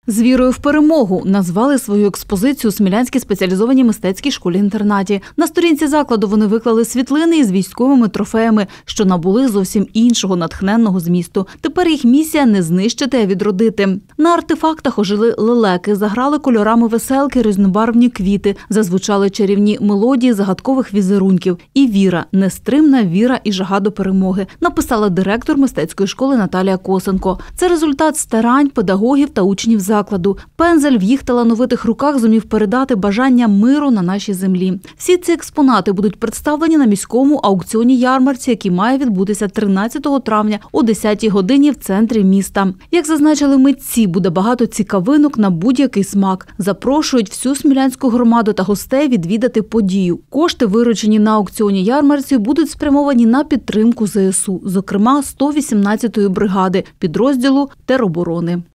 З вірою в перемогу назвали свою експозицію у Смілянській спеціалізованій мистецькій школі-інтернаті. На сторінці закладу вони виклали світлини із військовими трофеями, що набули зовсім іншого натхненного змісту. Тепер їх місія – не знищити, а відродити. На артефактах ожили лелеки, заграли кольорами веселки, різнобарвні квіти, зазвучали чарівні мелодії загадкових візерунків. І віра, нестримна віра і жага до перемоги, написала директор мистецької школи Наталія Косенко. Це результат старань педагогів та учнів закладу. Пензель в їх талановитих руках зумів передати бажання миру на нашій землі. Всі ці експонати будуть представлені на міському аукціоні-ярмарці, який має відбутися 13 травня о 10-й годині в центрі міста. Як зазначили митці, буде багато цікавинок на будь-який смак. Запрошують всю смілянську громаду та гостей відвідати подію. Кошти, виручені на аукціоні-ярмарці, будуть спрямовані на підтримку ЗСУ, зокрема 118-ї бригади, підрозділу тероборони.